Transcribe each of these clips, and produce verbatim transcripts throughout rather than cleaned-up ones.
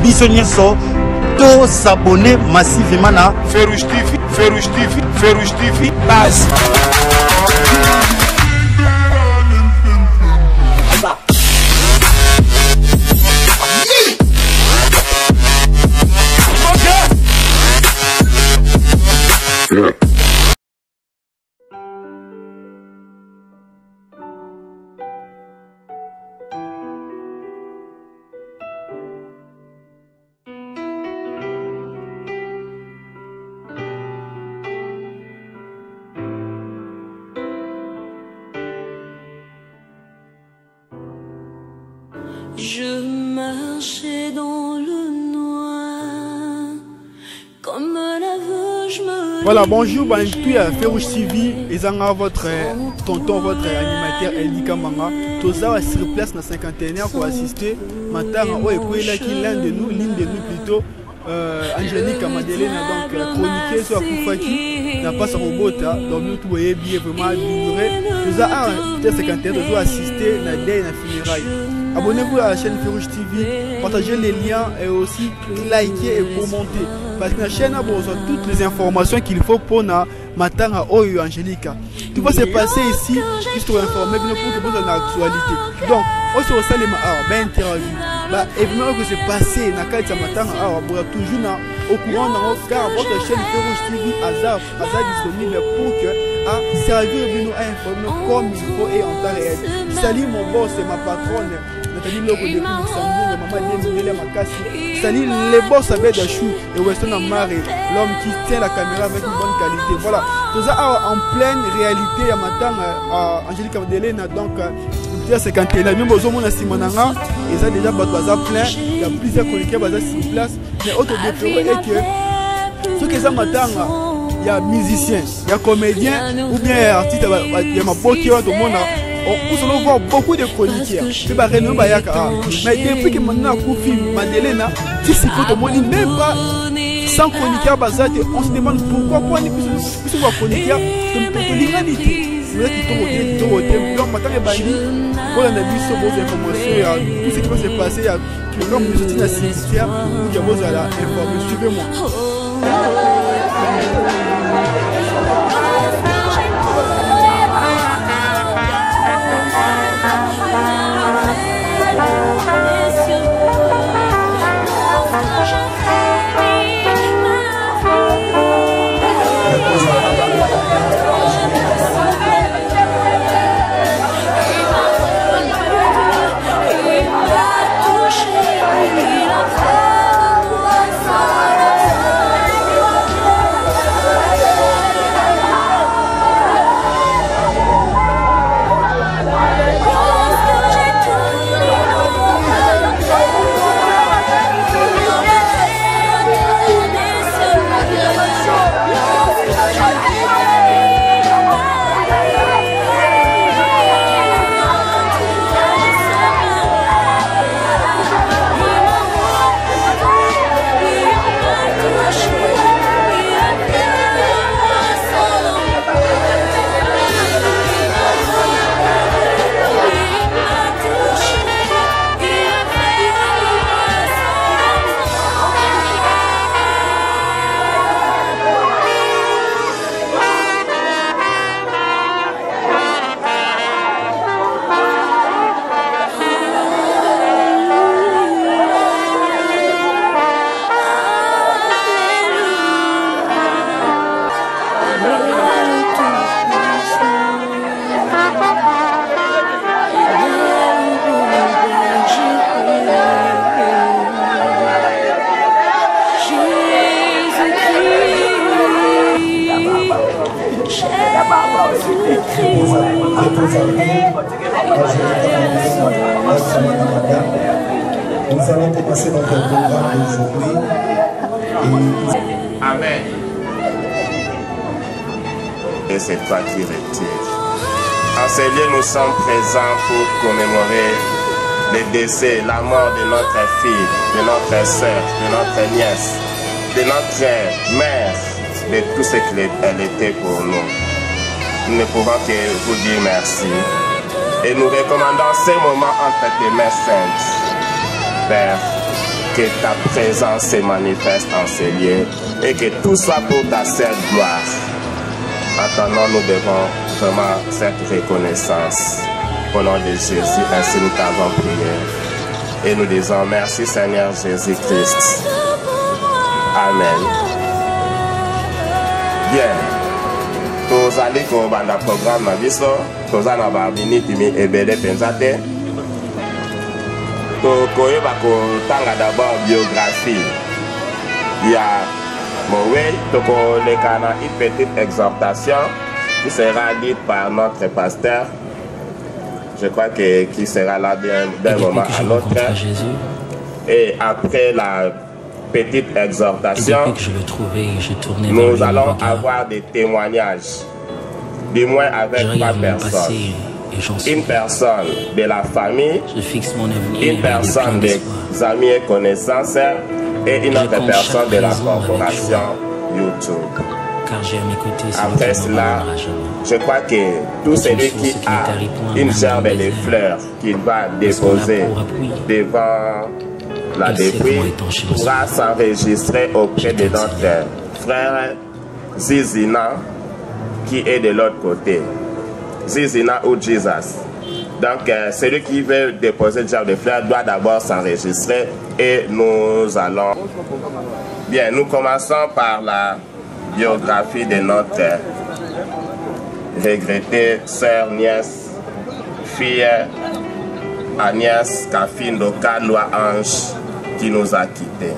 Bissonyeso, to s'abonner massivement à Férouche T V, Férouche T V, Férouche T V, base. Je marchais dans le noir, comme l'aveu je me... Voilà, bonjour, bonjour à Férouche T V, et votre tonton, votre animateur Eli Kamanga. Tous ça sur place dans la cinquantenaire pour assister. Maintenant, on est là qui l'un de nous, l'une de nous plutôt, euh, Angélique Madeleine, donc chroniquée sur Koufaki, n'a pas sa robot, donc nous tout est bien vraiment ignoré. Nous avons peut-être cinquantenaire, nous assister à la deuil, à la funéraille. Abonnez-vous à la chaîne Férouche T V, partagez les liens et aussi likez et commentez. Parce que la chaîne a besoin de toutes les informations qu'il faut pour na matanga Oyo Angélica. Tout va se passer ici, juste pour informer, pour que vous ayez l'actualité. Donc, on se reçoit les ben interview. Bah, évidemment que c'est passé, na kaita matanga awa, pour toujours na au courant dans car votre chaîne Férouche T V Azar, Azar disponible pour que à servir nous à informer comme il faut et en temps réel. Salut mon boss et ma patronne. Nathalie Logo de Luxembourg, maman Némile Makassi. Salut les boss avec des choux et Weston Amare, l'homme qui tient la caméra avec une bonne qualité. Voilà, tout ça en pleine réalité à matin à Angélique Madeleine. Donc, c'est quand elle a même besoin de Simonanga, et ça déjà bazar plein. Il y a plusieurs collègues qui sont sur place. Mais autre défaut est que ce que ça matin, il y a musicien, il y a comédien ou bien artiste, il y a ma beau qui va tout le monde. On peut voir beaucoup de chroniqueurs. C'est pas René Bayaka. Mais depuis que maintenant, Koufi Madeleine, si c'est que tout le monde n'est pas sans chroniqueur, on se demande pourquoi on est plus de chroniqueurs de l'humanité. C'est vrai qu'ils sont au thème. Donc maintenant, les bandits, on a vu sur vos informations, tout ce qui va se passer, comme nous sommes dans le cimetière, nous allons informer. Suivez-moi. Nous allons commencer notre programme d'aujourd'hui. Amen. Et c'est toi qui retires. En ces lieux, nous sommes présents pour commémorer le décès, la mort de notre fille, de notre soeur, de notre nièce, de notre mère, de tout ce qu'elle était pour nous. Nous ne pouvons que vous dire merci. Et nous recommandons ces moments entre tes mains saintes. Père, que ta présence se manifeste en ces lieux et que tout soit pour ta seule gloire. Attendant, nous devons vraiment cette reconnaissance. Au nom de Jésus, ainsi nous t'avons prié. Et nous disons merci Seigneur Jésus-Christ. Amen. Bien. Tous allez au banda programme na biso, tous allez na minute mi ebele pensate. To koyeba ko tanga d'abord biographie. Il y a Moué, toko lekana une petite exhortation qui sera dite par notre pasteur. Je crois que qui sera là d'un moment à l'autre. Et après la petite exhortation, que je le trouvais, je tournais nous vers allons regard. avoir des témoignages, du moins avec Je trois regarde mon personnes. passé et j'en suis. Une personne de la famille, Je fixe mon avenir une avec plein personne d'espoir. des amis et connaissances et une Je autre compte personne chaque de la raison avec corporation joie. YouTube. Car j'ai à mes côtés celui Après qui ne cela, m'abandonnera jamais. je crois que tout Une celui source qui qui a ne tarit point, une même gerbe dans de les fleurs qu'il va qu'on a déposer pour appui. devant la Elle sait dépouille comment étancher le pourra s'enregistrer auprès de Je notre frère Zizina qui est de l'autre côté. Zizina ou Jesus. Donc, euh, celui qui veut déposer le gerbe de fleurs doit d'abord s'enregistrer et nous allons... Bien, nous commençons par la biographie de notre regrettée sœur, nièce, fille Agnès Kafindo Kalwa Ange qui nous a quittés.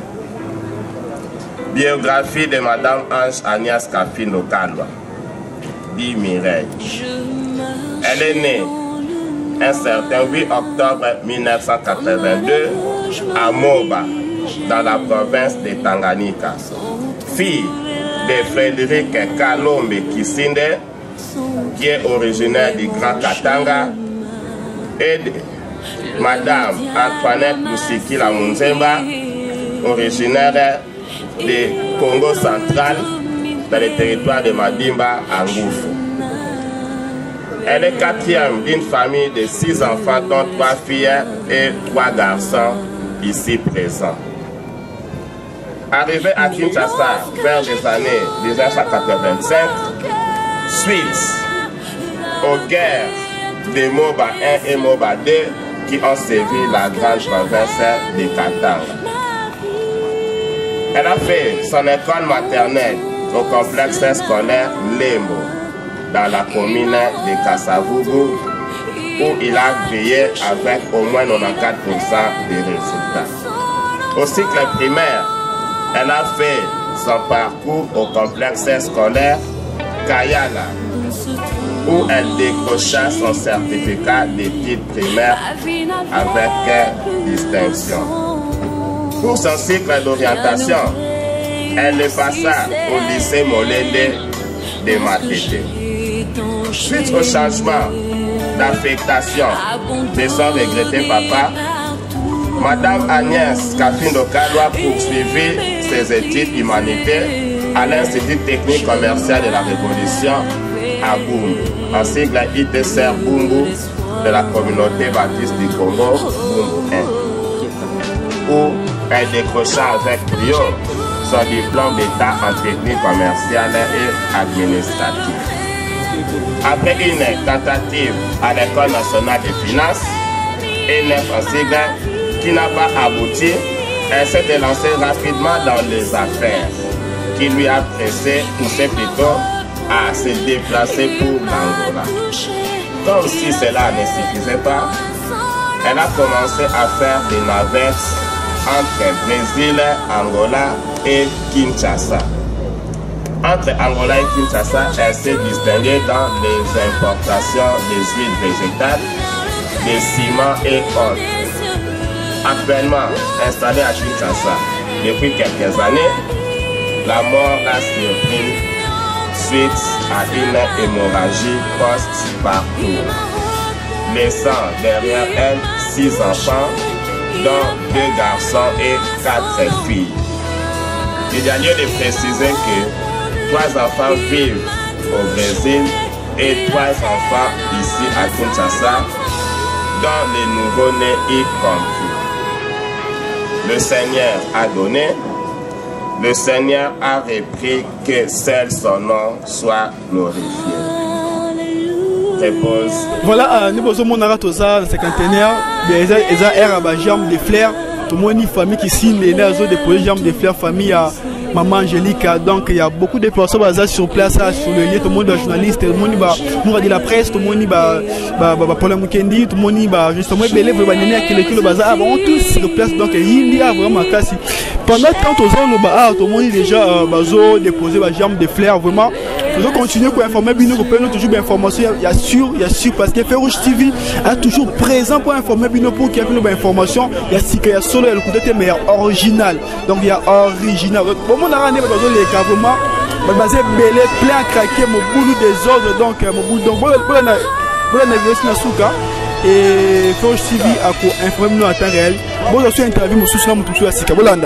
Biographie de Madame Ange Agnès Kafindo Kalwa, dit Mireille. Elle est née un certain huit octobre mille neuf cent quatre-vingt-deux à Moba, dans la province de Tanganyika. Fille de Frédéric Kalombe Kisinde, qui est originaire du Grand Katanga, et de Madame Antoinette Lusikila Munzemba, originaire du Congo central, dans le territoire de Madimba, à Ngoufou. Elle est quatrième d'une famille de six enfants, dont trois filles et trois garçons ici présents. Arrivée à Kinshasa vers les années mille neuf cent quatre-vingt-cinq, suite aux guerres de Moba un et Moba deux qui ont servi la grande province de Katanga. Elle a fait son école maternelle au complexe scolaire Lembo, dans la commune de Kassavubu, où il a veillé avec au moins quatre-vingt-quatorze pour cent des résultats. Au cycle primaire, elle a fait son parcours au complexe scolaire Kayala, où elle décrocha son certificat d'études primaires avec distinction. Pour son cycle d'orientation, elle est passée au lycée Molende de Matete. Suite au changement d'affectation de son regretté papa, Madame Agnès Kafindo Kalwa poursuivit ses études humanitaires à l'Institut technique commercial de la Révolution à Bumbu, en sigle I T C R Bumbu de la communauté baptiste du Congo, Bumbu un, où elle décrocha avec brio son diplôme d'État en technique commerciale et administrative. Après une tentative à l'École nationale des finances, et neuf en sigle, qui n'a pas abouti, elle s'est lancée rapidement dans les affaires, qui lui a pressé, poussé plutôt à se déplacer pour l'Angola. Comme si cela ne suffisait pas, elle a commencé à faire des navettes entre Brésil, Angola et Kinshasa. Entre Angola et Kinshasa, elle s'est distinguée dans les importations des huiles végétales, des ciments et autres. Actuellement installée à Kinshasa depuis quelques années, la mort l'a surpris suite à une hémorragie post-parcours, laissant derrière elle six enfants, dont deux garçons et quatre filles. Il y a lieu de préciser que trois enfants vivent au Brésil et trois enfants ici à Kinshasa, dont les nouveau-nés y compris. le Seigneur a donné, le Seigneur a repris, que seul son nom soit glorifié. Repose. Voilà, nous avons un cinquantenaire, ils ont un jambe de fleurs. Tout le monde une famille qui signe les nations de projet jambe de fleurs, famille à Maman Angélique. Donc il y a beaucoup de personnes sur place, sur le lieu, tout le monde est journaliste, tout le monde est de la presse, tout le monde est Paul Mukendi, tout le monde est justement belé, vous voyez qu'il est le bazar, avant tous sur place. Donc il y a vraiment cassé. Pendant tant aux ans, tout le monde est déjà déposé la jambe de fleurs, vraiment. Nous continuons à informer, nous avons toujours des informations, il y a sûr, il y a sûr, parce que Férouche T V est toujours présent pour informer, pour qu'il y ait des informations, il y a si qu'il y a solo, il y a le côté meilleur, original. Donc il y a original. Pour moi, on a les cas vraiment, basé belé, plein à craquer, mon boulot des ordres, donc mon boulot. Donc voilà, voilà, voilà, voilà, et Férouche T V a informé nous en temps réel. Bon, je suis interview, je suis là, je suis là, Sika Bolanda.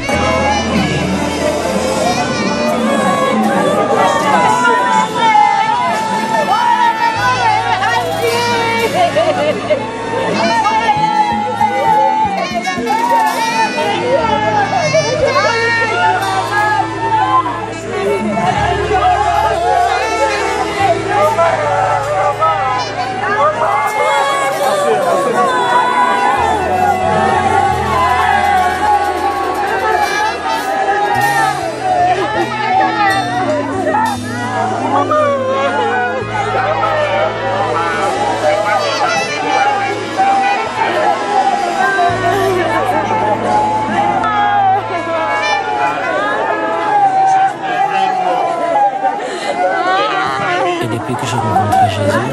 Depuis que j'ai rencontré Jésus,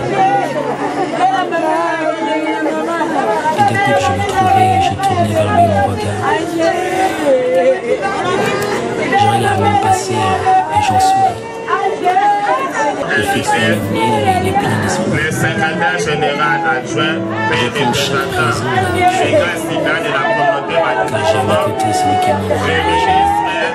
et depuis que je le trouvais, j'ai tourné vers lui mon regard. Je regarde mon passé et j'en souris. Je fixe mon avenir et il est plein d'espoir. Le secrétaire général adjoint Je compte chaque raison avec joie, car j'ai à mes côtés celui qui m'a envoyé.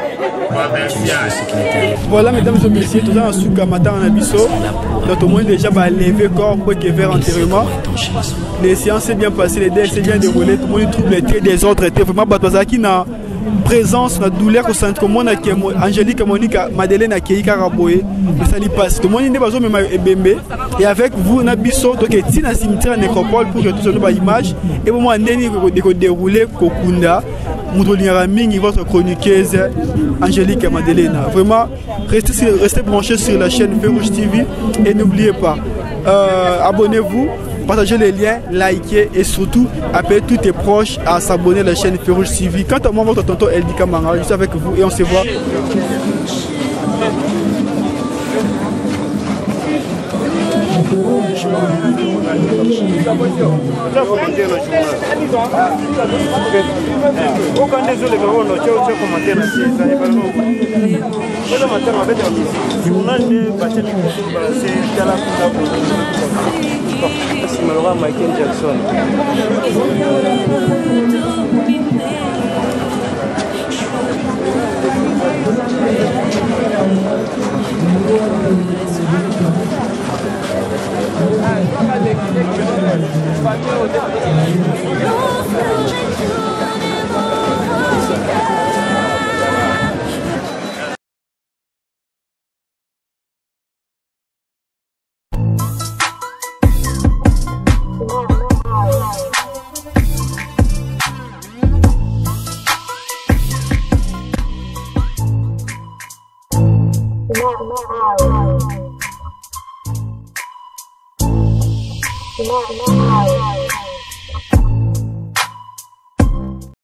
Voilà, mesdames et messieurs, tout ça en sous matin en abisso. Donc, tout le monde déjà va lever corps pour qu'il faire enterrement. Les séances s'est bien passées, les délais s'est bien déroulé. Tout le monde trouve les traits des autres étaient vraiment battu qui n'a présence, la douleur au centre comme on a qui Angélique, Monique, Madeleine a qui Caraboé. Mais ça lui passe. Tout le monde n'est pas même Ebembe. Et avec vous, on a bisso donc est dans cimetière nécropole pour que tout ce soit image. Et au moment où on déroulé Kokunda. Mingi, votre chroniqueuse Angélique Madeleine. Vraiment, restez, restez branchés sur la chaîne Férouche T V et n'oubliez pas, euh, abonnez-vous, partagez les liens, likez et surtout appelez tous tes proches à s'abonner à la chaîne Férouche T V. Quant à moi, votre tonton Eldi Kamara, je suis avec vous et on se voit. Michael Jackson. No, no, no.